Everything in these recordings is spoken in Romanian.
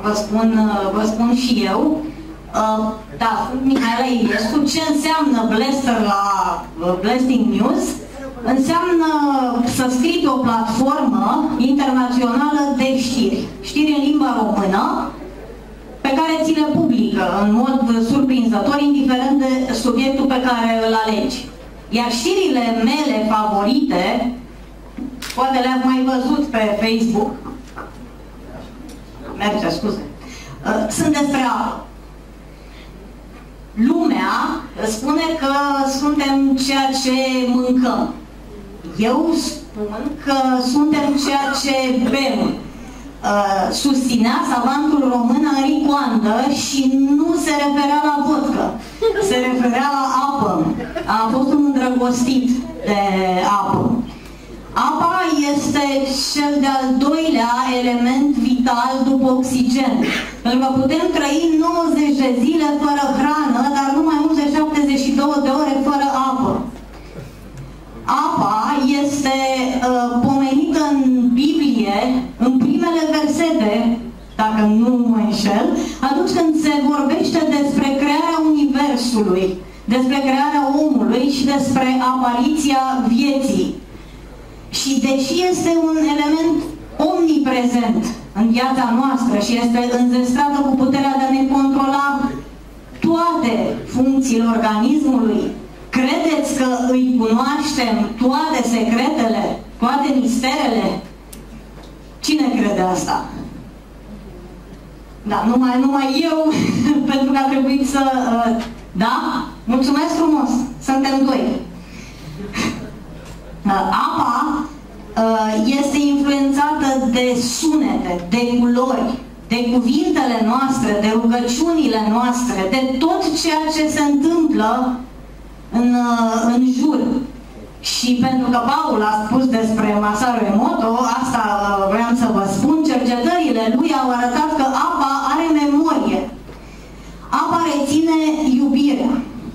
vă spun și eu. Da, sunt Mihaela Iliescu. Ce înseamnă Blaster la Blasting News? Înseamnă să scrii pe o platformă internațională de știri. Știri în limba română, pe care ți le publică în mod surprinzător, indiferent de subiectul pe care îl alegi. Iar știrile mele favorite, poate le-ați mai văzut pe Facebook, merge, scuze, sunt despre apă. Lumea spune că suntem ceea ce mâncăm. Eu spun că suntem ceea ce bem. Susținea savantul român Henri Coandă și nu se referea la vodcă, se referea la apă. A fost un îndrăgostit de apă. Apa este cel de-al doilea element vital după oxigen. Pentru că putem trăi 90 de zile fără hrană, dar nu mai mult de 72 de ore fără apă. Apa este pomenită în Biblie, în primele versete, dacă nu mă înșel, atunci când se vorbește despre crearea Universului, despre crearea omului și despre apariția vieții. Și deși este un element omniprezent în viața noastră și este înzestrată cu puterea de a ne controla toate funcțiile organismului, credeți că îi cunoaștem toate secretele, toate misterele? Cine crede asta? Da, numai eu, pentru că a trebuit să... Da? Mulțumesc frumos! Suntem doi. Apa este influențată de sunete, de culori, de cuvintele noastre, de rugăciunile noastre, de tot ceea ce se întâmplă în jur. Și pentru că Paul a spus despre Masaru Emoto, asta vreau să vă spun, cercetările lui au arătat că apa are memorie. Apa reține iubirea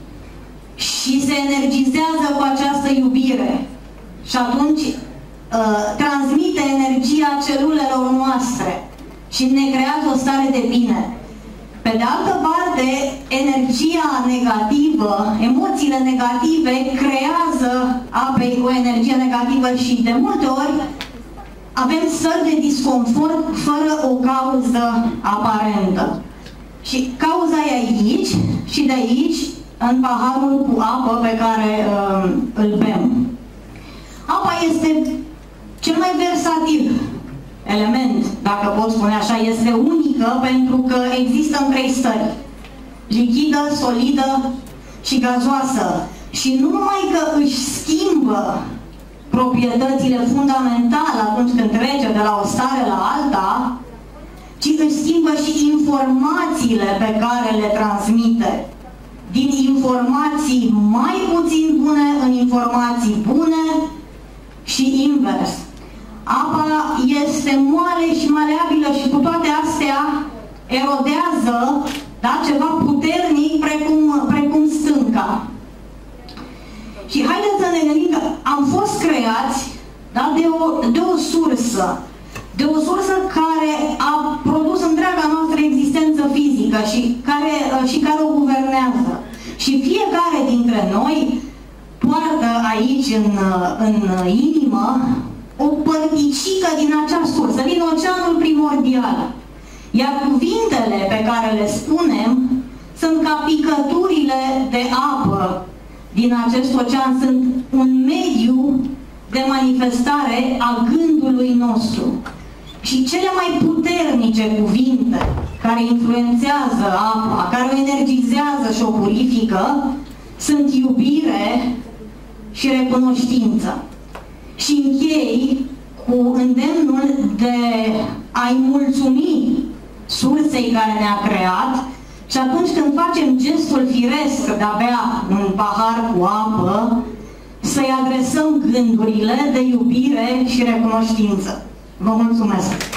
și se energizează cu această iubire. Și atunci transmite energia celulelor noastre și ne creează o stare de bine. Pe de altă parte, energia negativă, emoțiile negative creează apei cu energie negativă și de multe ori avem stări de disconfort fără o cauză aparentă. Și cauza e aici și de aici în paharul cu apă pe care îl bem. Apa este cel mai versatil element, dacă pot spune așa, este unică pentru că există în trei stări: lichidă, solidă și gazoasă. Și nu numai că își schimbă proprietățile fundamentale atunci când trece de la o stare la alta, ci își schimbă și informațiile pe care le transmite. Din informații mai puțin bune în informații bune și invers. Apa este moale și maleabilă și cu toate astea erodează, da, ceva puternic precum stânca. Și haideți să ne gândim că am fost creați, da, de o sursă care a produs întreaga noastră existență fizică și care o guvernează. Și fiecare dintre noi poartă aici în inimă o părticică din acea sursă, din oceanul primordial. Iar cuvintele pe care le spunem sunt ca picăturile de apă din acest ocean, sunt un mediu de manifestare a gândului nostru. Și cele mai puternice cuvinte care influențează apa, care o energizează și o purifică, sunt iubire și recunoștință. Și închei cu îndemnul de a-i mulțumi sursei care ne-a creat și atunci când facem gestul firesc de a bea un pahar cu apă, să-i adresăm gândurile de iubire și recunoștință. Vă mulțumesc!